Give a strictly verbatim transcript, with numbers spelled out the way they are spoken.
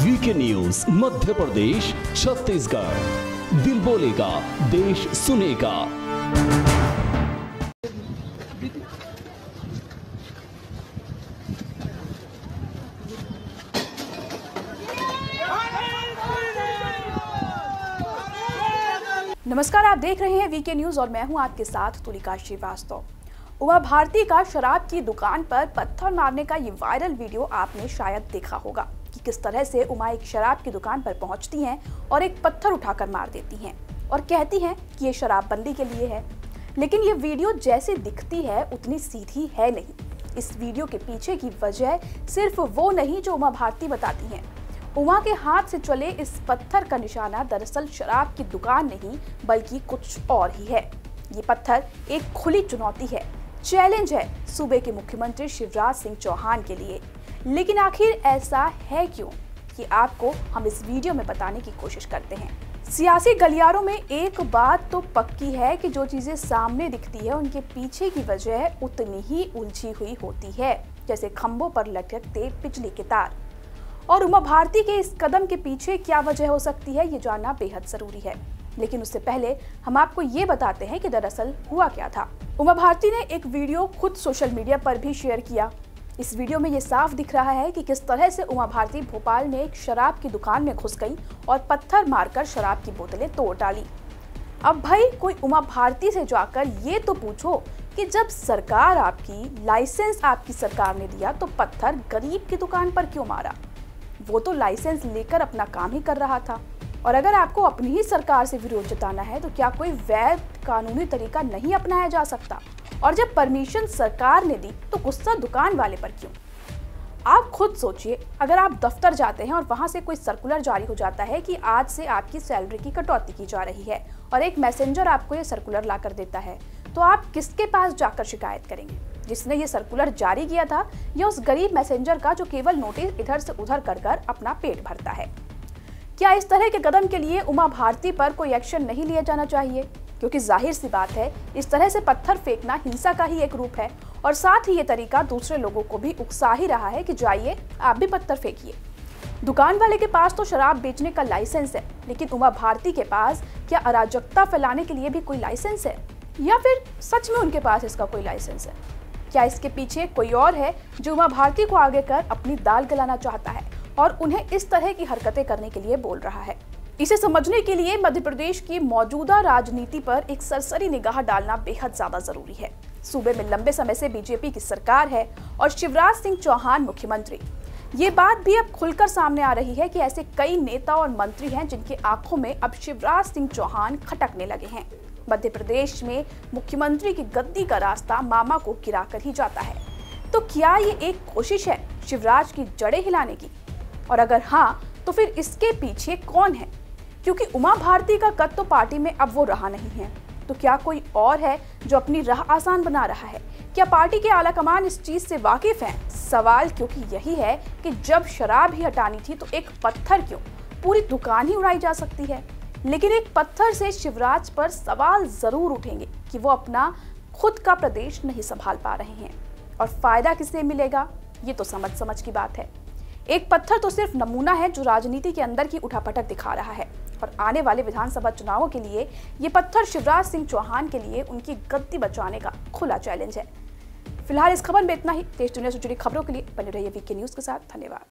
VK news Madhya Pradesh Chhattisgarh, दिल बोलेगा देश सुनेगा। नमस्कार, आप देख रहे हैं वीके न्यूज और मैं हूं आपके साथ तुलिका श्रीवास्तव। उमा भारती का शराब की दुकान पर पत्थर मारने का ये वायरल वीडियो आपने शायद देखा होगा कि किस तरह से उमा एक शराब की दुकान पर पहुंचती हैं और एक पत्थर उठाकर मार देती हैं और कहती हैं कि ये शराबबंदी के लिए है। लेकिन ये वीडियो जैसे दिखती है उतनी सीधी है नहीं। इस वीडियो के पीछे की वजह सिर्फ वो नहीं जो उमा भारती बताती हैं। उमा के हाथ से चले इस पत्थर का निशाना दरअसल शराब की दुकान नहीं बल्कि कुछ और ही है। ये पत्थर एक खुली चुनौती है, चैलेंज है सूबे के मुख्यमंत्री शिवराज सिंह चौहान के लिए। लेकिन आखिर ऐसा है क्यों, कि आपको हम इस वीडियो में बताने की कोशिश करते हैं। सियासी गलियारों में एक बात तो पक्की है कि जो चीजें सामने दिखती है उनके पीछे की वजह उतनी ही उलझी हुई होती है, जैसे खंभों पर लटकते बिजली के तार। और उमा भारती के इस कदम के पीछे क्या वजह हो सकती है, ये जानना बेहद जरूरी है। लेकिन उससे पहले हम आपको ये बताते हैं कि दरअसल हुआ क्या था। उमा भारती ने एक वीडियो खुद सोशल मीडिया पर भी शेयर किया। इस वीडियो में ये साफ दिख रहा है कि किस तरह से उमा भारती भोपाल में एक शराब की दुकान में घुस गई और पत्थर मारकर शराब की बोतलें तोड़ डाली। अब भाई कोई उमा भारती से जाकर ये तो पूछो कि जब सरकार आपकी, लाइसेंस आपकी सरकार ने दिया, तो पत्थर गरीब की दुकान पर क्यों मारा? वो तो लाइसेंस लेकर अपना काम ही कर रहा था। और अगर आपको अपनी ही सरकार से विरोध जताना है तो क्या कोई वैध कानूनी तरीका नहीं अपनाया जा सकता? और जब परमिशन सरकार ने दी तो गुस्सा दुकान वाले पर क्यों? आप खुद सोचिए, अगर आप दफ्तर जाते हैं और वहां से कोई सर्कुलर जारी हो जाता है कि आज से आपकी सैलरी की कटौती की जा रही है और एक मैसेंजर आपको ये सर्कुलर ला कर देता है, तो आप किसके पास जाकर शिकायत करेंगे? जिसने ये सर्कुलर जारी किया था या उस गरीब मैसेंजर का जो केवल नोटिस इधर से उधर कर कर अपना पेट भरता है? क्या इस तरह के कदम के लिए उमा भारती पर कोई एक्शन नहीं लिया जाना चाहिए? क्योंकि जाहिर सी बात है, इस तरह से पत्थर फेंकना हिंसा का ही एक रूप है और साथ ही ये तरीका दूसरे लोगों को भी उकसा ही रहा है कि जाइए आप भी पत्थर फेंकिए। दुकान वाले के पास तो शराब बेचने का लाइसेंस है, लेकिन उमा भारती के पास क्या अराजकता फैलाने के लिए भी कोई लाइसेंस है? या फिर सच में उनके पास इसका कोई लाइसेंस है? क्या इसके पीछे कोई और है जो उमा भारती को आगे कर अपनी दाल गलाना चाहता है और उन्हें इस तरह की हरकतें करने के लिए बोल रहा है? इसे समझने के लिए मध्य प्रदेश की मौजूदा राजनीति पर एक सरसरी निगाह डालना बेहद ज्यादा जरूरी है। सूबे में लंबे समय से बीजेपी की सरकार है और शिवराज सिंह चौहान मुख्यमंत्री। ये बात भी अब खुलकर सामने आ रही है कि ऐसे कई नेता और मंत्री हैं जिनकी आंखों में अब शिवराज सिंह चौहान खटकने लगे हैं। मध्य प्रदेश में मुख्यमंत्री की गद्दी का रास्ता मामा को गिराकर ही जाता है। तो क्या ये एक कोशिश है शिवराज की जड़ें हिलाने की? और अगर हाँ, तो फिर इसके पीछे कौन है? क्योंकि उमा भारती का कद तो पार्टी में अब वो रहा नहीं है, तो क्या कोई और है जो अपनी राह आसान बना रहा है? क्या पार्टी के आलाकमान इस चीज से वाकिफ हैं? सवाल क्योंकि यही है कि जब शराब ही हटानी थी तो एक पत्थर क्यों, पूरी दुकान ही उड़ाई जा सकती है। लेकिन एक पत्थर से शिवराज पर सवाल जरूर उठेंगे कि वो अपना खुद का प्रदेश नहीं संभाल पा रहे हैं और फायदा किसे मिलेगा, ये तो समझ समझ की बात है। एक पत्थर तो सिर्फ नमूना है जो राजनीति के अंदर की उठापटक दिखा रहा है और आने वाले विधानसभा चुनावों के लिए ये पत्थर शिवराज सिंह चौहान के लिए उनकी गद्दी बचाने का खुला चैलेंज है। फिलहाल इस खबर में इतना ही। देश दुनिया से जुड़ी खबरों के लिए बने रहिए वीके न्यूज के साथ। धन्यवाद।